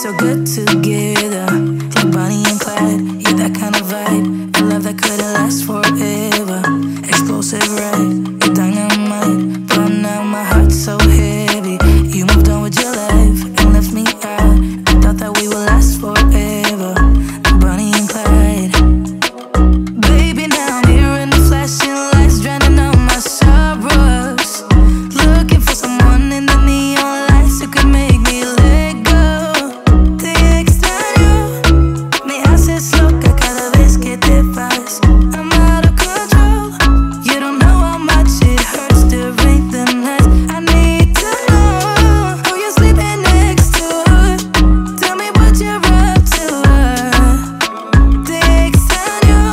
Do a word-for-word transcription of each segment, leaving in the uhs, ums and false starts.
so good together. Like Bonnie and Clyde, yeah, that kind of vibe. A love that couldn't last forever. Explosive ride, you're dynamite. But now my heart's so heavy. You moved on with your life and left me out. I thought that we would last forever. Bonnie and Clyde. Baby, now I'm here in the flashing lights, drowning out my sorrows. Looking for someone in the neon lights who could make me let go. Te extraño, me haces loca cada vez que te vas. I'm out of control. You don't know how much it hurts to break the night. I need to know who you're sleeping next to. Tell me what you're up to. Te extraño.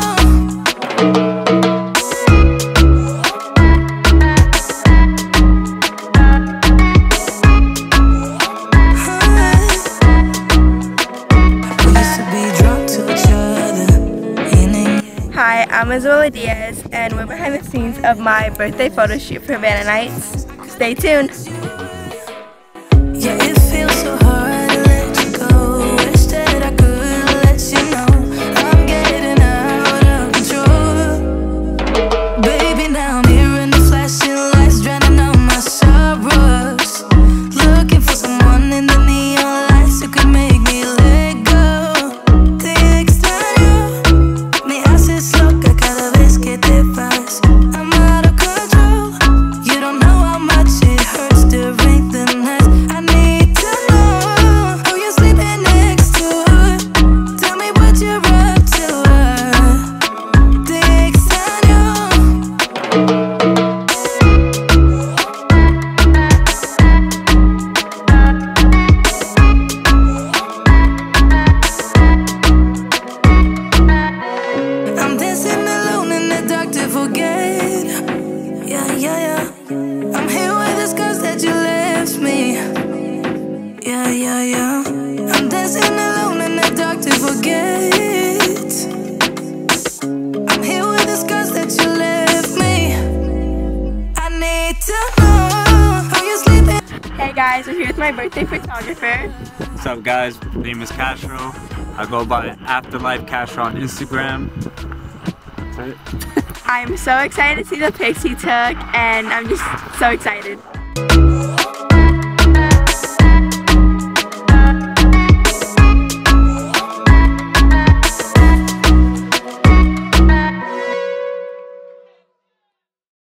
Hi, I'm Izabellah Rae Diez, and we're behind the scenes of my birthday photo shoot for Havana Nights. Stay tuned. Yeah, it feels so hard to let you go. Wish that I could let you know I'm getting out of control. Baby, now I'm here in the flashing lights, drowning out my sorrows. Looking for someone in the neon lights who could make me let go. Te extraño, me haces loca cada vez que te vas. I'm out of control. You don't know how much it hurts to break the night. I need to know who you're sleeping next to. Tell me what you're up to. Te extraño. I'm dancing alone in the dark to forget. Yeah, yeah, yeah. I'm here with the scars that you left me. Yeah, yeah, yeah. I'm dancing alone in the dark to forget. I'm here with the scars that you left me. I need to know how you're sleeping. Hey guys, we're here with my birthday photographer. What's up, guys? My name is Castro. I go by Afterlife Castro on Instagram. That's it. I'm so excited to see the pics he took, and I'm just so excited.